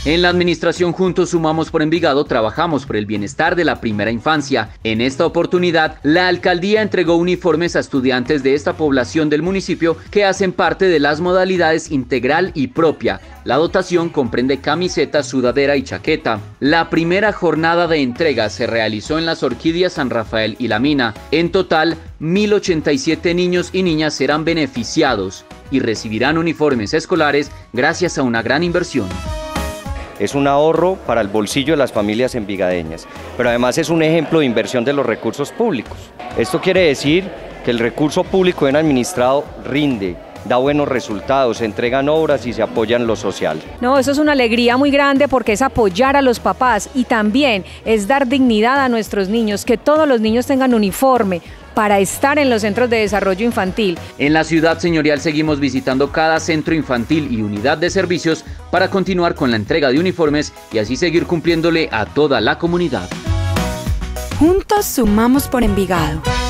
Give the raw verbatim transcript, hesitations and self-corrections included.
En la administración Juntos Sumamos por Envigado trabajamos por el bienestar de la primera infancia. En esta oportunidad, la alcaldía entregó uniformes a estudiantes de esta población del municipio que hacen parte de las modalidades integral y propia. La dotación comprende camiseta, sudadera y chaqueta. La primera jornada de entrega se realizó en las Orquídeas San Rafael y La Mina. En total, mil ochenta y siete niños y niñas serán beneficiados y recibirán uniformes escolares gracias a una gran inversión. Es un ahorro para el bolsillo de las familias envigadeñas, pero además es un ejemplo de inversión de los recursos públicos. Esto quiere decir que el recurso público bien administrado rinde, da buenos resultados, se entregan obras y se apoya en lo social. No, eso es una alegría muy grande porque es apoyar a los papás y también es dar dignidad a nuestros niños, que todos los niños tengan uniforme para estar en los centros de desarrollo infantil. En la ciudad señorial seguimos visitando cada centro infantil y unidad de servicios para continuar con la entrega de uniformes y así seguir cumpliéndole a toda la comunidad. Juntos Sumamos por Envigado.